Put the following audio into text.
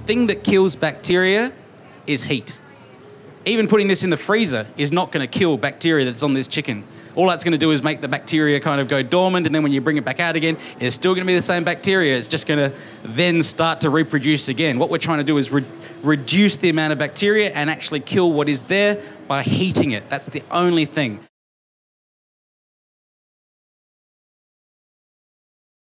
thing that kills bacteria is heat. Even putting this in the freezer is not going to kill bacteria that's on this chicken. All that's going to do is make the bacteria kind of go dormant, and then when you bring it back out again, it's still going to be the same bacteria. It's just going to then start to reproduce again. What we're trying to do is reduce the amount of bacteria and actually kill what is there by heating it. That's the only thing.